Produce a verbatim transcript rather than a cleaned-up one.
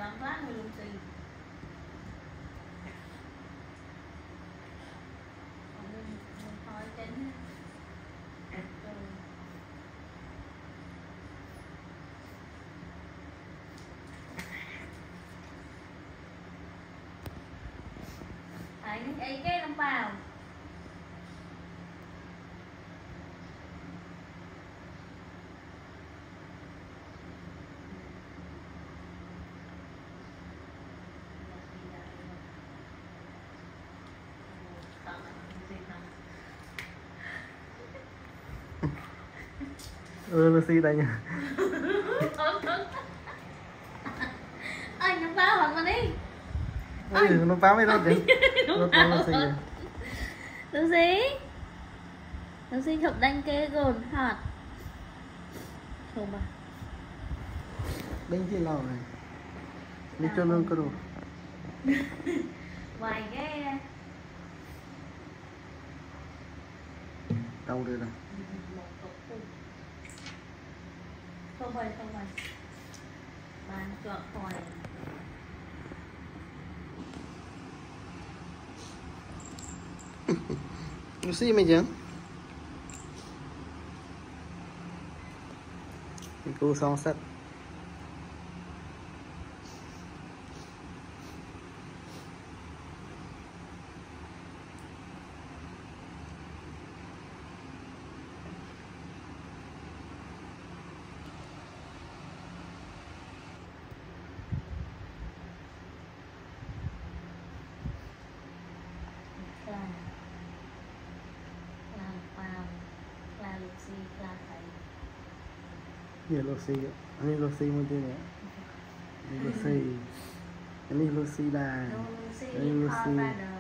chọn quá người luôn gì thôi chính đấy ấy cái nó vào ừ Lucy đây nha. Ơi nó bao hoặc mà đi. Ừ, nó phá mấy đó chứ. Nó phá Lucy rồi. Lucy Lucy chụp đánh kê gồn hot chụp à Đánh gì nào này đi cho lương cơ đồ vài cái đâu đây này không phải không phải bạn chọn khỏi Lucy mày chứ cô xong sắt Iya Lucy, ini Lucy mungkin ya. Ini Lucy, ini Lucy dah, ini Lucy.